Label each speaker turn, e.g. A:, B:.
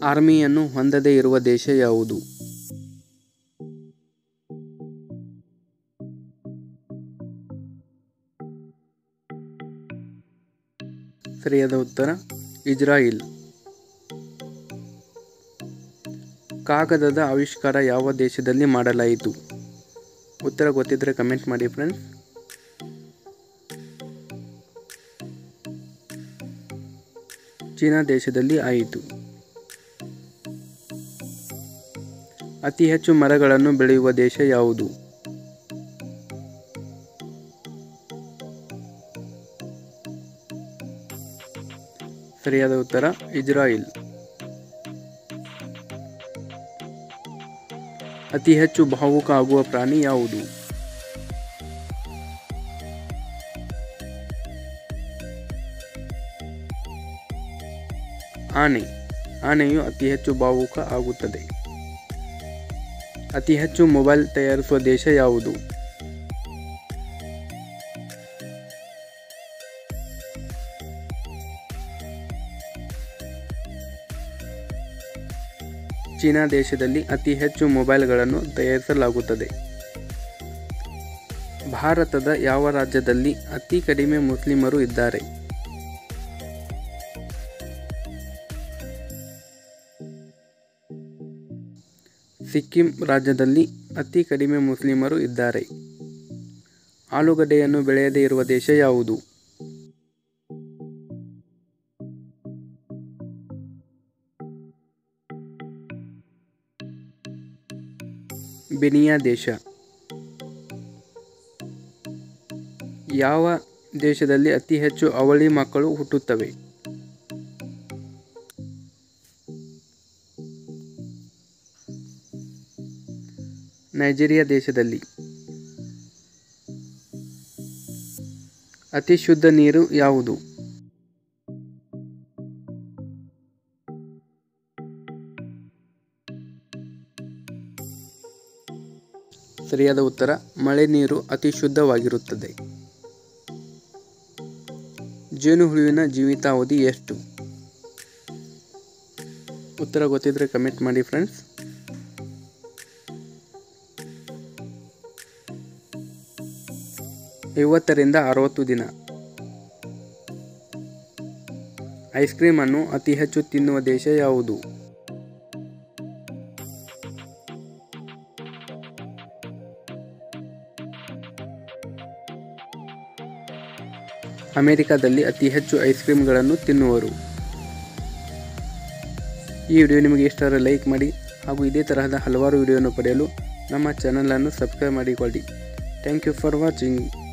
A: ಆರ್ಮಿಯನ್ನು ಹೊಂದದೇ ಇರುವ ದೇಶ ಯಾವುದು? ಸರಿಯಾದ ಉತ್ತರ ಇಸ್ರಾಯೇಲ್. ಕಾಗದದ ಆವಿಷ್ಕಾರ ಯಾವ ದೇಶದಲ್ಲಿ ಮಾಡಲಾಯಿತು? ಉತ್ತರ ಗೊತ್ತಿದ್ದರೆ ಕಮೆಂಟ್ ಮಾಡಿ ಫ್ರೆಂಡ್ಸ್. ಚೀನಾ ದೇಶದಲ್ಲಿ ಆಯಿತು. ಅತಿ ಹೆಚ್ಚು ಮರಗಳನ್ನು ಬೆಳೆಯುವ ದೇಶ ಯಾವುದು? ಸರಿಯಾದ ಉತ್ತರ ಇಸ್ರಾಯೇಲ್. ಅತಿ ಹೆಚ್ಚು ಭಾವುಕ ಆಗುವ ಪ್ರಾಣಿ ಯಾವುದು? ಆನೆ. ಆನೆಯು ಅತಿ ಹೆಚ್ಚು ಭಾವುಕ ಆಗುತ್ತದೆ. ಅತಿ ಹೆಚ್ಚು ಮೊಬೈಲ್ ತಯಾರಿಸುವ ದೇಶ ಯಾವುದು? ಚೀನಾ ದೇಶದಲ್ಲಿ ಅತಿ ಹೆಚ್ಚು ಮೊಬೈಲ್ಗಳನ್ನು ತಯಾರಿಸಲಾಗುತ್ತದೆ. ಭಾರತದ ಯಾವ ರಾಜ್ಯದಲ್ಲಿ ಅತಿ ಕಡಿಮೆ ಮುಸ್ಲಿಮರು ಇದ್ದಾರೆ? ಸಿಕ್ಕಿಂ ರಾಜ್ಯದಲ್ಲಿ ಅತಿ ಕಡಿಮೆ ಮುಸ್ಲಿಮರು ಇದ್ದಾರೆ. ಆಲೂಗಡ್ಡೆಯನ್ನು ಬೆಳೆಯದೇ ಇರುವ ದೇಶ ಯಾವುದು? ಬೆನಿಯಾ ದೇಶ. ಯಾವ ದೇಶದಲ್ಲಿ ಅತಿ ಹೆಚ್ಚು ಅವಳಿ ಮಕ್ಕಳು ಹುಟ್ಟುತ್ತವೆ? ನೈಜೀರಿಯಾ ದೇಶದಲ್ಲಿ. ಅತಿ ಶುದ್ಧ ನೀರು ಯಾವುದು? ಸರಿಯಾದ ಉತ್ತರ ಮಳೆ ನೀರು ಅತಿ ಶುದ್ಧವಾಗಿರುತ್ತದೆ. ಜೇನುಹುಳುವಿನ ಜೀವಿತಾವಧಿ ಎಷ್ಟು? ಉತ್ತರ ಗೊತ್ತಿದ್ರೆ ಕಮೆಂಟ್ ಮಾಡಿ ಫ್ರೆಂಡ್ಸ್. ರಿಂದ 60 ದಿನ. ಐಸ್ ಕ್ರೀಮ್ ಅನ್ನು ಅತಿ ಹೆಚ್ಚು ತಿನ್ನುವ ದೇಶ ಯಾವುದು? ಅಮೆರಿಕದಲ್ಲಿ ಅತಿ ಹೆಚ್ಚು ಐಸ್ ಕ್ರೀಮ್ಗಳನ್ನು ತಿನ್ನುವರು. ಈ ವಿಡಿಯೋ ನಿಮಗೆ ಇಷ್ಟ ಆದರೆ ಲೈಕ್ ಮಾಡಿ ಹಾಗೂ ಇದೇ ತರಹದ ಹಲವಾರು ವಿಡಿಯೋವನ್ನು ಪಡೆಯಲು ನಮ್ಮ ಚಾನಲನ್ನು ಸಬ್ಸ್ಕ್ರೈಬ್ ಮಾಡಿಕೊಳ್ಳಿ. Thank you for watching.